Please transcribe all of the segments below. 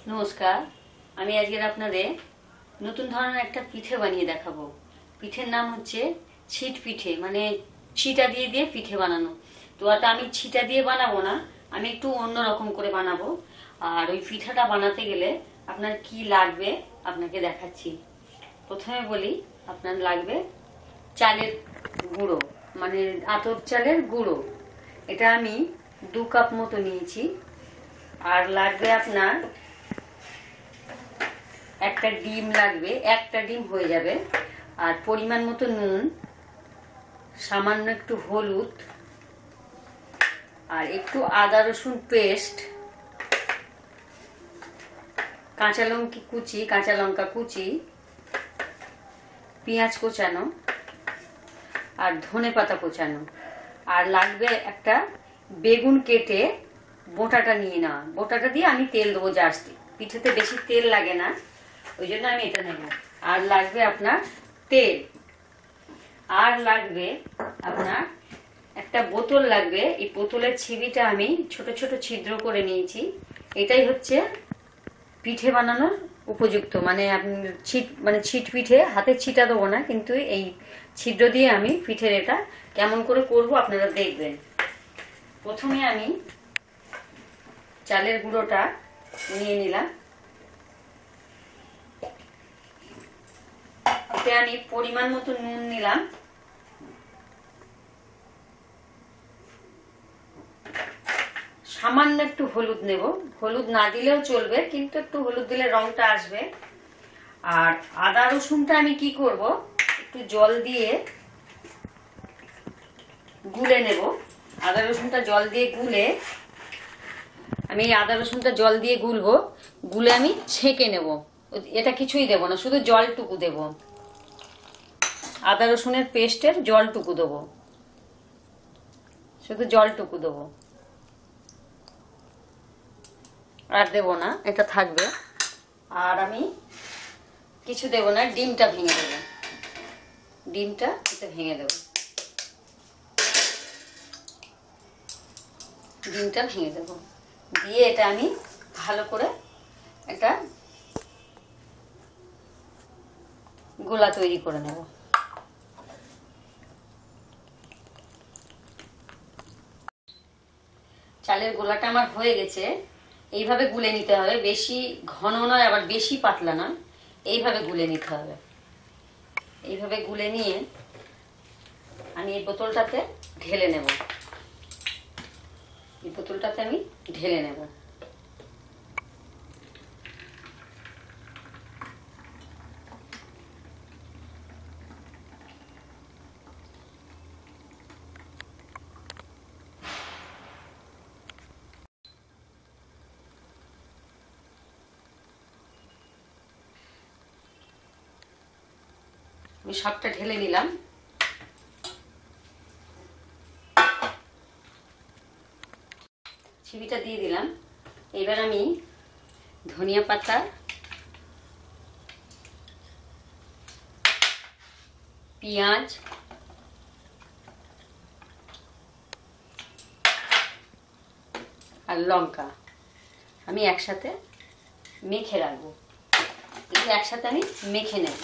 নমস্কার। আমি আজকে আপনাদের নতুন ধরনের একটা পিঠে বানিয়ে দেখাবো। পিঠের নাম হচ্ছে ছিট পিঠে, মানে ছিটা দিয়ে দিয়ে পিঠে বানানো। তো এটা আমি ছিটা দিয়ে বানাবো না, আমি একটু অন্যরকম করে বানাবো। আর ওই পিঠাটা বানাতে গেলে আপনার কি লাগবে আপনাকে দেখাচ্ছি। প্রথমে বলি, আপনার লাগবে চালের গুঁড়ো, মানে আতপ চালের গুঁড়ো। এটা আমি 2 কাপ মতো নিয়েছি। আর লাগবে আপনার একটা ডিম লাগবে, একটা ডিম হয়ে যাবে। আর পরিমাণ মতো নুন, সামান্য একটু হলুদ, আর একটু আদা রসুন পেস্ট, কাঁচা লঙ্কা কুচি, পেঁয়াজ কোচানো, আর ধনেপাতা কোচানো। আর লাগবে একটা বেগুন কেটে বোটাটা নিয়ে নেওয়া। বোটাটা দিয়ে আমি তেল দেবো জাস্ট, পিঠেতে বেশি তেল লাগে না, ওই জন্য আমি এটা নেব। আর লাগবে আপনার তেল। আর লাগবে আপনার একটা বোতল লাগবে। এই বোতলের ছিবিটা আমি ছোট ছোট ছিদ্র করে নিয়েছি। এটাই হচ্ছে পিঠে বানানোর উপযুক্ত, মানে আপনি ছিট পিঠে হাতে ছিটা দেবো না, কিন্তু এই ছিদ্র দিয়ে আমি পিঠের এটা কেমন করে করব আপনারা দেখবেন। প্রথমে আমি চালের গুঁড়োটা নিয়ে নিলাম। এতে আমি পরিমাণ মতো নুন নিলাম, সামান্য একটু হলুদ নেব। হলুদ না দিলেও চলবে, কিন্তু একটু হলুদ দিলে রংটা আসবে। আর আদা রসুনটা আমি কি করব, একটু জল দিয়ে গুলে নেব। আদা রসুনটা জল দিয়ে গুলে আমি আদা রসুনটা জল দিয়ে গুলবো, গুলে আমি ছেঁকে নেব। এটা কিছুই দেব না, শুধু জলটুকু দেব। আদা রসুনের পেস্টের জলটুকু দেবো, শুধু জলটুকু দেবো, আর দেবো না, এটা থাকবে। আর আমি কিছু দেব না, ডিমটা ভেঙে দেবো। ডিমটা এটা ভেঙে দেবো, ডিমটা ভেঙে দেবো। দিয়ে এটা আমি ভালো করে একটা গোলা তৈরি করে নেব। চালের গোলাটা আমার হয়ে গেছে। এইভাবে গুলে নিতে হবে, বেশি ঘন নয় আবার বেশি পাতলা না, এইভাবে গুলে নিতে হবে। এইভাবে গুলে নিয়ে আমি এই বোতলটাতে ঢেলে নেব। এই বোতলটাতে আমি ঢেলে নেব। আমি সবটা ঢেলে নিলাম। ছিবিটা দিয়ে দিলাম। এবার আমি ধনিয়া পাতা, পেঁয়াজ, আর লঙ্কা আমি একসাথে মেখে রাখবো। এগুলো একসাথে আমি মেখে নেব।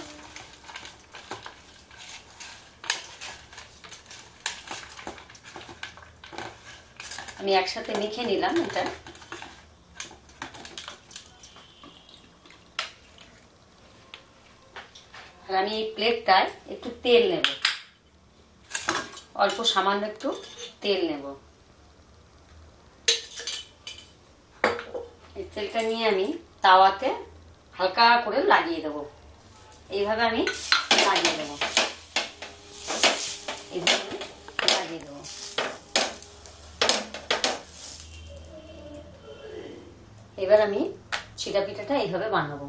আমি একসাথে মেখে নিলাম এটা। আর আমি এই প্লেটটায় একটু তেল নেব, অল্প সামান্য একটু তেল নেব। এই তেলটা নিয়ে আমি তাওয়াতে হালকা করে লাগিয়ে দেবো। এইভাবে আমি লাগিয়ে দেবো, এইভাবে লাগিয়ে দেবো। এবার আমি ছিটা পিঠাটা এইভাবে বানাবো।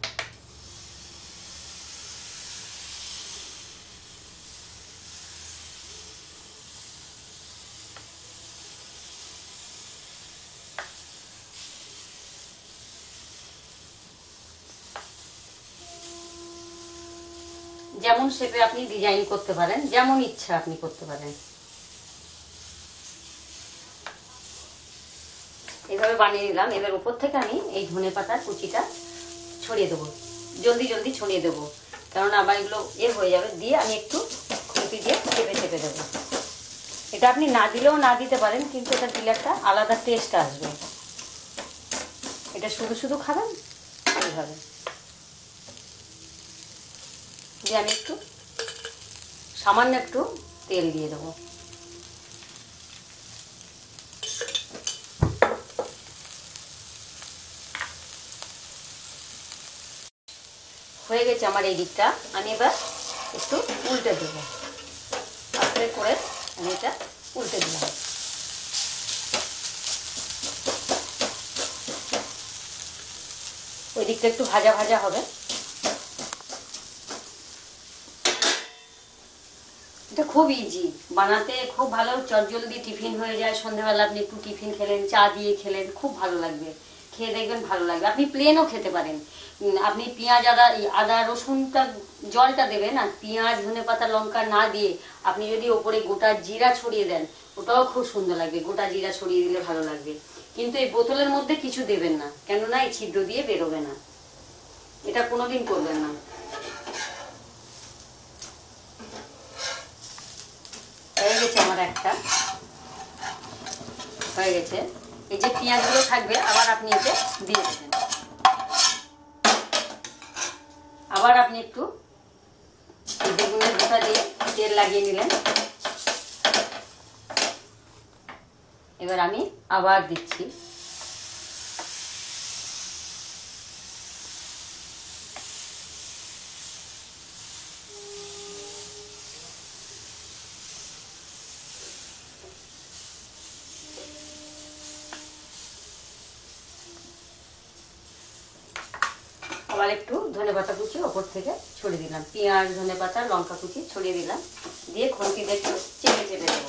যেমন শেপে আপনি ডিজাইন করতে পারেন, যেমন ইচ্ছা আপনি করতে পারেন। এভাবে এইভাবে বানিয়ে নিলাম। এবার উপর থেকে আমি এই ধনেপাতার কুচিটা ছড়িয়ে দেবো, জলদি জলদি ছড়িয়ে দেবো, কারণ আবার এগুলো হয়ে যাবে। দিয়ে আমি একটু খুঁটি দিয়ে চেপে চেপে দেবো। এটা আপনি না দিলেও না দিতে পারেন, কিন্তু এটা দিলে একটা আলাদা টেস্ট আসবে। এটা শুধু শুধু খাবেন এইভাবে। দিয়ে আমি একটু সামান্য একটু তেল দিয়ে দেবো। হয়ে গেছে আমার এই দিকটা। আমি এবার একটু উল্টে দেবো, আস্তে করে আমি এটা উল্টে দিলাম। ওই দিকটা একটু ভাজা ভাজা হবে। এটা খুব ইজি বানাতে, খুব ভালো, চটজলদি টিফিন হয়ে যায়। সন্ধ্যাবেলা আপনি একটু টিফিন খেলেন, চা দিয়ে খেলেন, খুব ভালো লাগবে। খেয়ে দেখবেন ভালো লাগবে। আপনি প্লেনও খেতে পারেন। আপনি পেঁয়াজ আদা আদা রসুনটা জলটা দেবেন, আর পেঁয়াজ ধনেপাতা লঙ্কা না দিয়ে আপনি যদি ওপরে গোটা জিরা ছড়িয়ে দেন, ওটাও খুব সুন্দর লাগবে। গোটা জিরা ছড়িয়ে দিলে ভালো লাগবে। কিন্তু এই বোতলের মধ্যে কিছু দেবেন না, কেননা এই ছিদ্র দিয়ে বেরোবে না। এটা কোনোদিন করবেন না। হয়ে গেছে আমার একটা, হয়ে গেছে। এই যে পেঁয়াজগুলো থাকবে আবার আপনি এতে দিয়ে দেবেন। আবার আপনি একটু বেগুনের গোটা দিয়ে তেল লাগিয়ে নিলেন। এবার আমি আবার দিচ্ছি। আবার একটু ধনেপাতা কুচি ওপর থেকে ছড়িয়ে দিলাম, পেঁয়াজ ধনেপাতা লঙ্কা কুচি ছড়িয়ে দিলাম। দিয়ে খুন্তি দিয়ে একটু চেপে চেপে দেবো।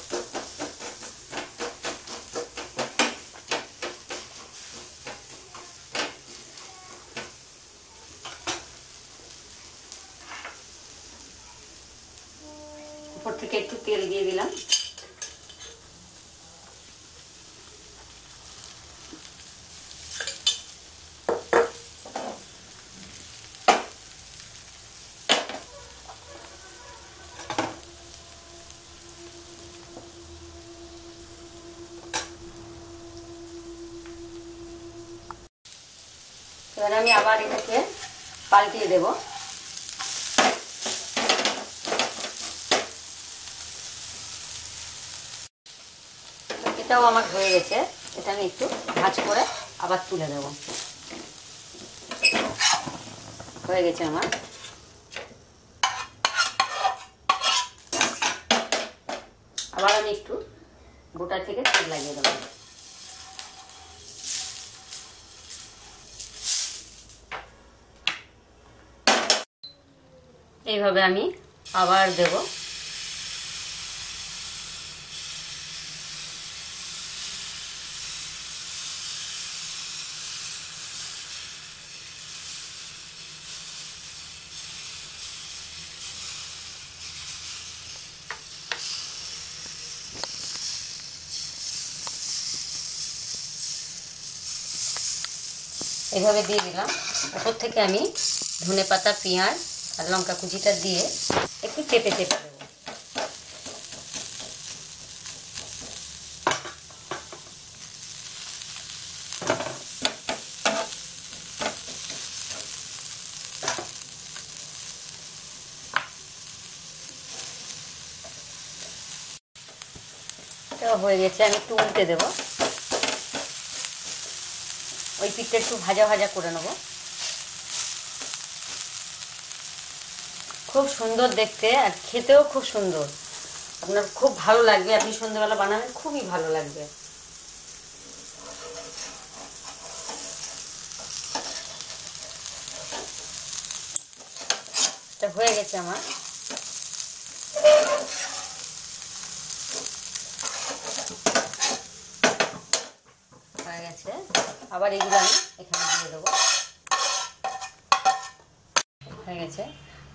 উপর থেকে একটু তেল দিয়ে দিলাম। এবার আমি আবার এটাকে পাল্টিয়ে দেব। এটাও আমার হয়ে গেছে। এটা আমি একটু ভাঁজ করে আবার তুলে দেব। হয়ে গেছে আমার। আবার আমি একটু গোটা থেকে তেল লাগিয়ে দেবো। এইভাবে আমি আবার দেব। এইভাবে দিয়ে দিলাম। উপর থেকে আমি ধনেপাতা পেঁয়াজ আর লঙ্কা কুচিটা দিয়ে একটু চেপে চেপে দেবো। এটা হয়ে গেছে। আমি একটু উল্টে দেবো। ওই পিঠটা একটু ভাজা ভাজা করে নেব। খুব সুন্দর দেখতে আর খেতেও খুব সুন্দর। আপনার খুব ভালো লাগবে। আপনি সন্ধ্যাবেলা বানাবেন, খুবই ভালো লাগবে। এটা হয়ে গেছে আমার। হয়ে গেছে। আবার এগুলো আমি এখানে দিয়ে দেবো। হয়ে গেছে।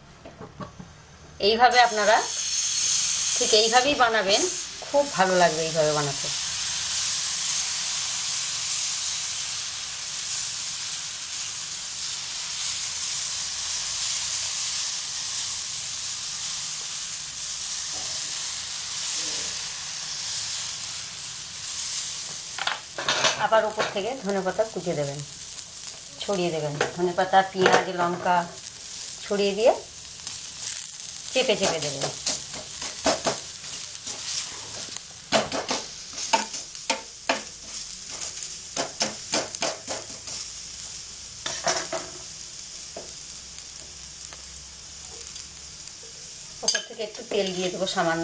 এইভাবে আপনারা ঠিক এইভাবেই বানাবেন, খুব ভালো লাগবে এইভাবে বানাতে। আবার উপর থেকে ধনেপাতা কুচে দেবেন, ছড়িয়ে দেবেন। ধনেপাতা, পেঁয়াজ, লঙ্কা ছড়িয়ে দিয়ে চেপে চেপে দেবেন। উপর থেকে একটু তেল দিয়ে দেবো সামান্য।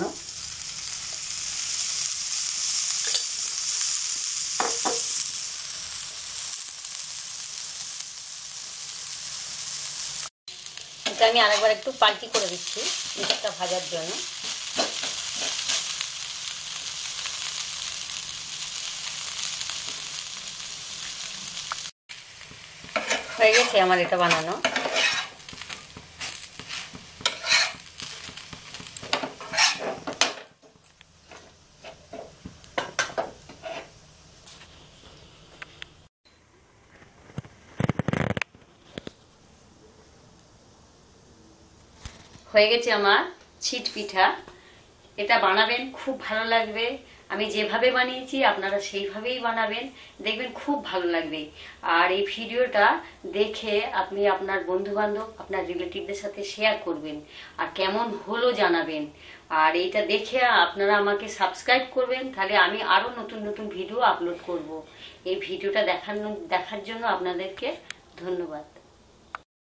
এটা আমি আরেকবার একটু পাল্টি করে দিচ্ছি ইলিশটা ভাজার জন্য। হয়ে গেছে আমার এটা বানানো। হয়ে গেছে আমার ছিট পিঠা। এটা বানাবেন, খুব ভালো লাগবে। আমি যেভাবে বানিয়েছি আপনারা সেইভাবেই বানাবেন, দেখবেন খুব ভালো লাগবে। আর এই ভিডিওটা দেখে আপনি আপনার বন্ধুবান্ধব, আপনার রিলেটিভদের সাথে শেয়ার করবেন, আর কেমন হলো জানাবেন। আর এইটা দেখে আপনারা আমাকে সাবস্ক্রাইব করবেন, তাহলে আমি আরো নতুন নতুন ভিডিও আপলোড করব। এই ভিডিওটা দেখার জন্য আপনাদেরকে ধন্যবাদ।